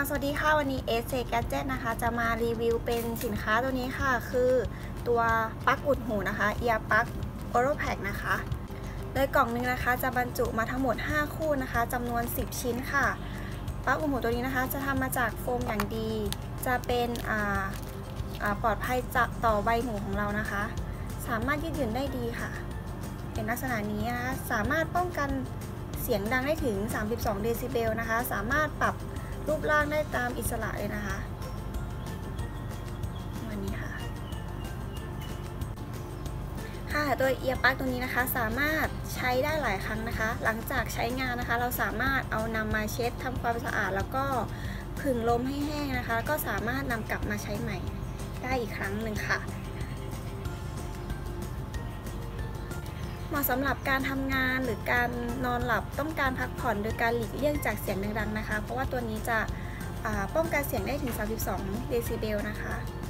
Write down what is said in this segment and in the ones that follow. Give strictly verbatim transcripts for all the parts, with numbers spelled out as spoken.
สวัสดีค่ะวันนี้ เอส เจ Gadget นะคะจะมารีวิวเป็นสินค้าตัวนี้ค่ะคือตัวปลั๊กอุดหูนะคะ Ear Plug Oro Pack นะคะโดยกล่องนึงนะคะจะบรรจุมาทั้งหมดห้าคู่นะคะจำนวนสิบชิ้นค่ะปลั๊กอุดหูตัวนี้นะคะจะทำมาจากโฟมอย่างดีจะเป็นอ่าอ่าปลอดภัยจากต่อใบหูของเรานะคะสามารถยืดหยุ่นได้ดีค่ะเป็นลักษณะนี้นะคะสามารถป้องกันเสียงดังได้ถึงสามสิบสองเดซิเบลนะคะสามารถปรับรูปร่างได้ตามอิสระเลยนะคะวันนี้ค่ะค่ะตัวเอียร์ปลั๊กตัวนี้นะคะสามารถใช้ได้หลายครั้งนะคะหลังจากใช้งานนะคะเราสามารถเอานำมาเช็ดทำความสะอาดแล้วก็ผึ่งลมให้แห้งนะคะก็สามารถนำกลับมาใช้ใหม่ได้อีกครั้งหนึ่งค่ะเหมาะสำหรับการทำงานหรือการนอนหลับต้องการพักผ่อนโดยการหลีกเลี่ยงจากเสียงดังๆนะคะเพราะว่าตัวนี้จะป้องกันเสียงได้ถึงสามสิบสองเดซิเบลนะคะ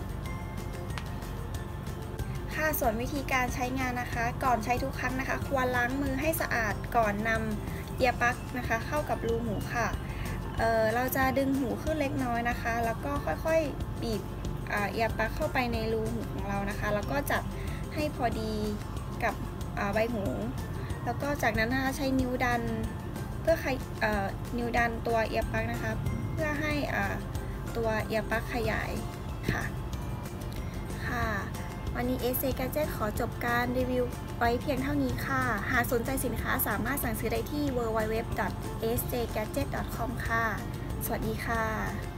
ค่ะส่วนวิธีการใช้งานนะคะก่อนใช้ทุกครั้งนะคะควรล้างมือให้สะอาดก่อนนำเอียร์ปลั๊กนะคะเข้ากับรูหูค่ะ เอ่อ เราจะดึงหูขึ้นเล็กน้อยนะคะแล้วก็ค่อยๆบีบเอียร์ปลั๊กเข้าไปในรูหูของเรานะคะแล้วก็จัดให้พอดีกับใบหูแล้วก็จากนั้นนะคะใช้นิ้วดันเพื่อนิ้วดันตัวเอียร์ปลั๊กนะคะเพื่อให้ตัวเอียร์ปลั๊กขยายค่ะค่ะวันนี้ เอส เจ Gadget ขอจบการรีวิวไว้เพียงเท่านี้ค่ะหากสนใจสินค้าสามารถสั่งซื้อได้ที่ ดับเบิลยู ดับเบิลยู ดับเบิลยู ดอท เอส เจ แกดเจ็ต ดอท คอม ค่ะสวัสดีค่ะ